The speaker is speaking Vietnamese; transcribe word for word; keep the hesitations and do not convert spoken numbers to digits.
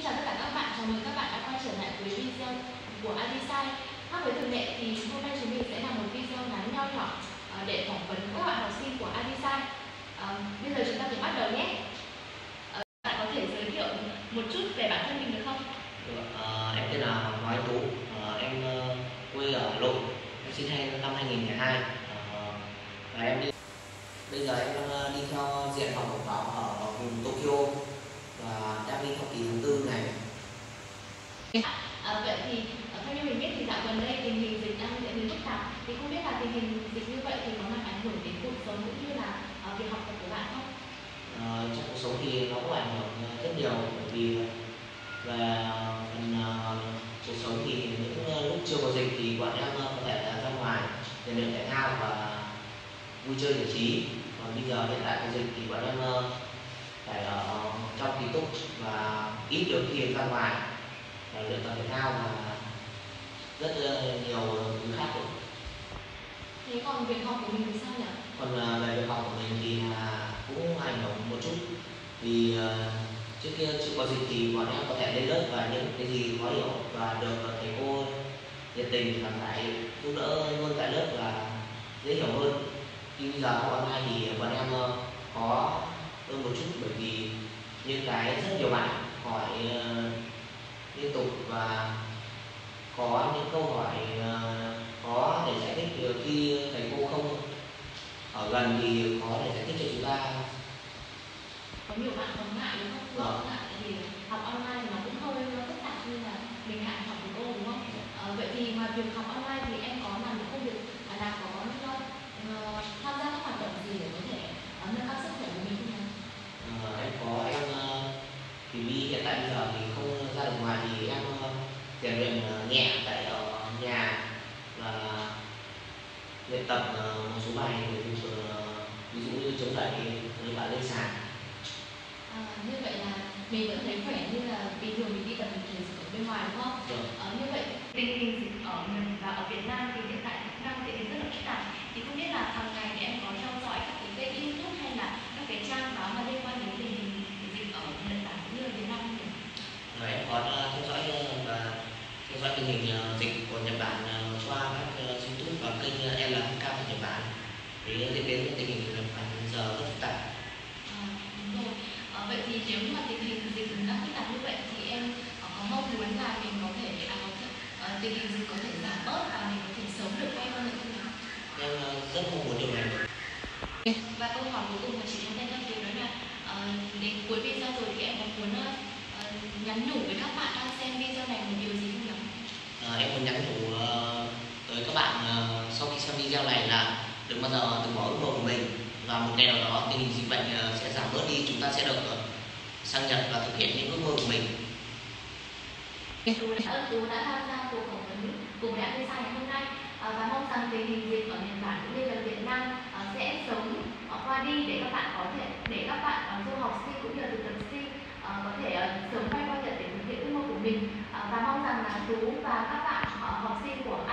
Xin chào tất cả các bạn, chào mừng các bạn đã quay trở lại với video của Adisai. Khác với thường lệ thì hôm nay chúng mình sẽ làm một video ngắn nho nhỏ để phỏng vấn các bạn học sinh của Adisai. À, bây giờ chúng ta cùng bắt đầu nhé. À, bạn có thể giới thiệu một chút về bản thân mình được không? À, em tên là Hoàng Anh Tú, à, em uh, quê ở Hà Nội, em sinh hai năm hai nghìn không trăm lẻ hai. À, và em đi bây giờ em đang đi theo diện học bổng vào ở vùng Tokyo và đang đi học kỳ tháng tư này. À, vậy thì theo như mình biết thì dạo gần đây tình hình dịch đang diễn biến phức tạp, thì không biết là tình hình dịch như vậy thì có làm ảnh hưởng đến cuộc sống cũng như là uh, việc học tập của bạn không? À, trong cuộc sống thì nó có ảnh hưởng rất nhiều, bởi vì về phần uh, cuộc sống thì những lúc chưa có dịch thì bọn em có thể là ra ngoài rèn luyện thể thao và vui chơi giải trí. Còn bây giờ hiện tại có dịch thì bọn em uh, phải ở trong ký túc và ít được khi ra ngoài và luyện tập thể thao và rất uh, nhiều thứ khác nữa. Thế còn việc học của mình thì sao nhỉ? Còn uh, về việc học của mình thì là cũng ảnh hưởng một chút, vì uh, trước kia chưa có dịch thì bọn em có thể lên lớp và những cái gì khó hiểu và được thầy cô nhiệt tình giảng giải giúp đỡ luôn tại lớp và dễ hiểu hơn. Khi bây giờ học online thì bọn em uh, khó hơn một chút, bởi vì những cái rất nhiều bạn hỏi uh, liên tục và có những câu hỏi uh, khó để giải thích, khi thầy cô không ở gần thì khó để giải thích cho chúng ta. Có nhiều bạn còn ngại đúng không? Lo ngại thì học online mà cũng hơi phức tạp như là mình ngại học với cô đúng không? À, vậy thì ngoài việc học online thì em có làm những công việc nào có uh, tham gia các hoạt động gì để có thể uh, nâng cao sức khỏe của mình không nhỉ? À, em có em thì vì hiện tại bây giờ thì không ra được ngoài thì em rèn luyện nhẹ tại ở nhà và luyện tập một số bài thể dục, ví dụ như chống đẩy với cả lên sàn. À, như vậy là mình vẫn thấy khỏe như là bình thường mình đi tập thể dục ở bên ngoài đúng không? Được. À, như vậy tình hình dịch ở mình và ở Việt Nam thì hiện tại cũng đang diễn biến rất là phức tạp. Thì không biết là hàng ngày thì em có theo dõi các cái kênh YouTube hay là các cái trang báo mà liên quan đến tình hình dịch ở Nhật Bản cũng như là Việt Nam không nhỉ? Rồi em có theo dõi và theo dõi tình hình dịch của Nhật Bản qua các YouTube và kênh L hai K của Nhật Bản, để diễn biến tình hình Nhật Bản giờ rất phức tạp. À, đúng rồi. À, vậy thì nếu mà tình hình dịch đang phức tạp như vậy thì em có mong muốn là mình có thể à, có thể uh, tình hình dịch có thể giảm bớt và mình có thể sớm được quay hơn nữa không nhỉ? Em rất mong muốn điều này. Và câu hỏi cuối cùng mà chị em tên cho chị đó là uh, đến cuối video rồi thì em có muốn uh, nhắn nhủ với các bạn đang xem video này một điều gì không nhỉ? À, em muốn nhắn nhủ uh, tới các bạn uh, sau khi xem video này là đừng bao giờ từ bỏ ước mơ của mình, và một ngày nào đó tình hình dịch bệnh uh, sẽ giảm bớt đi, chúng ta sẽ được uh, sang Nhật và thực hiện những ước mơ của mình. Ơn Tú đã tham gia cuộc phỏng vấn cùng đại Adisai ngày hôm nay uh, và mong rằng tình hình dịch ở Nhật Bản cũng như là Việt Nam uh, sẽ sớm uh, qua đi để các bạn có thể để các bạn uh, du học sinh cũng như là thực tập sinh uh, có thể uh, sớm quay qua Nhật để thực hiện ước mơ của mình, uh, và mong rằng là Tú và các bạn uh, học sinh của